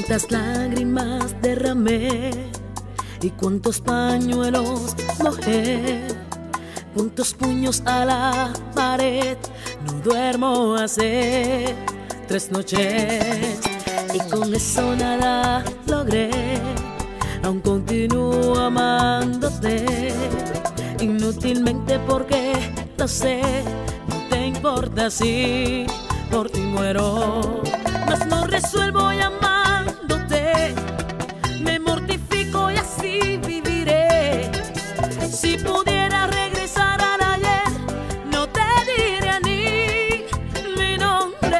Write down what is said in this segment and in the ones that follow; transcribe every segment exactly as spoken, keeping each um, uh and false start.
Cuántas lágrimas derramé y cuántos pañuelos mojé, cuántos puños a la pared. No duermo hace tres noches y con eso nada logré. Aún continúo amándote inútilmente porque lo sé. No te importa si por ti muero, mas no resuelvo llamándote. Me mortifico y así viviré. Si pudiera regresar al ayer, no te diría ni mi nombre.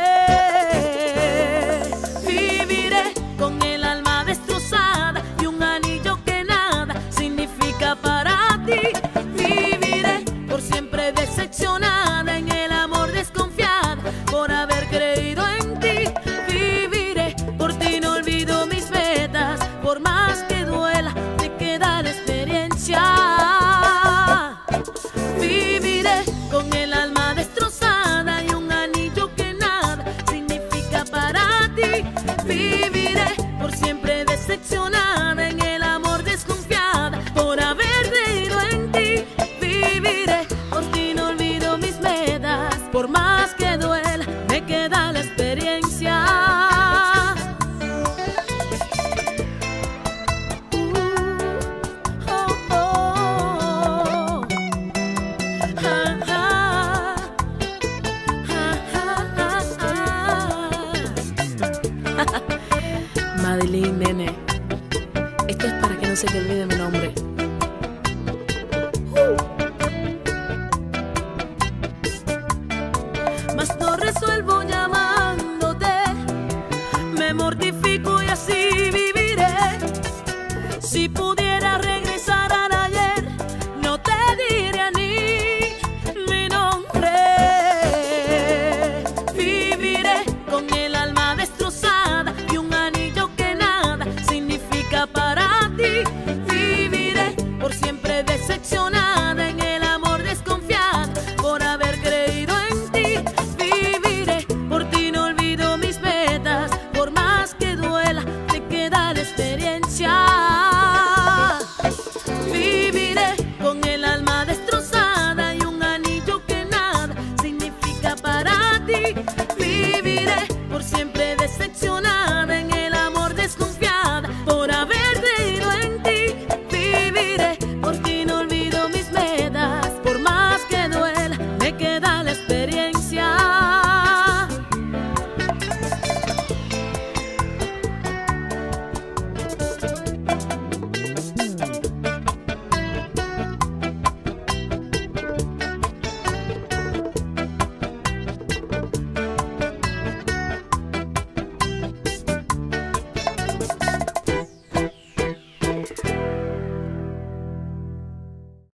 Viviré con el alma destrozada y un anillo que nada significa para ti. Viviré por siempre decepcionada, en el amor desconfiada por haber creído en ti. Viviré por ti, no olvido mis metas, por más que duela me queda la experiencia. Viviré con el alma destrozada y un anillo que nada significa para ti. Viviré por siempre decepcionada, en el amor desconfiada por haber creído en ti. Viviré por ti, no olvido mis metas, por más que duela me queda la experiencia. Madeline, nene, esto es para que no se te olvide mi nombre. Uh. Mas no resuelvo llamándote, me mortifico y así viviré. Si pudiera